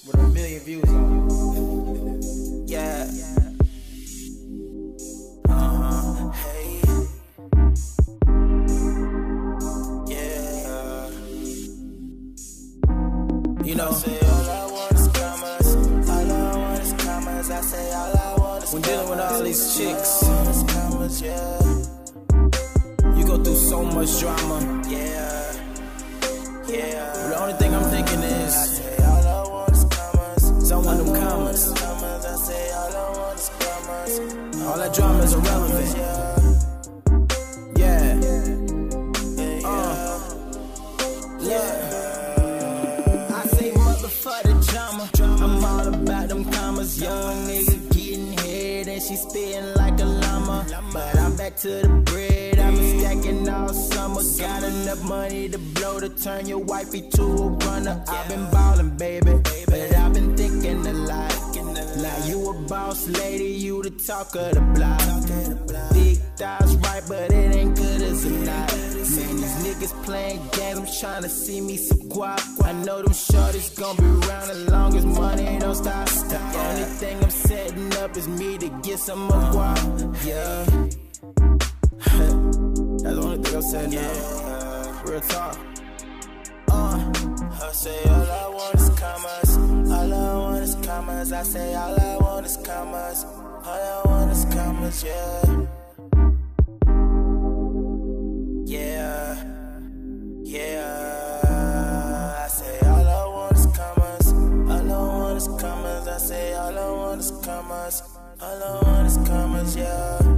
with a million views on it. Yeah. Hey. Yeah. You know, say all I want is commas. All I want is commas. I say all I want is commas. When dealing with all these chicks, all I want is commas, yeah. You go through so much drama. Yeah. Yeah. But the only thing I'm thinking is, I say all I want is commas. I want them commas. I say all I want is commas. All that drama is irrelevant. Yeah. Yeah. I say motherfuck the drama. I'm all about them commas. Young nigga getting head and she spitting like a llama. But I'm back to the bread. I've been stacking all summer. Got enough money to blow to turn your wifey to a runner. I've been ballin', baby, but I've been thinking a lot. Now you a boss lady, you the talk of the block. Big thighs right, but it ain't good as a knot. Man, these niggas playing games, I'm tryna see me some guap. I know them shorties gon' be around as long as money don't stop. The only thing I'm setting up is me to get some more guap. Yeah. That's the only thing I'm setting up. Real talk. I say all I want is commas. All I want is commas. I say all I want is commas. All I want is commas, yeah. Yeah. Yeah. I say all I want is commas. All I want is commas. I say all I want is commas. All I want is commas, yeah.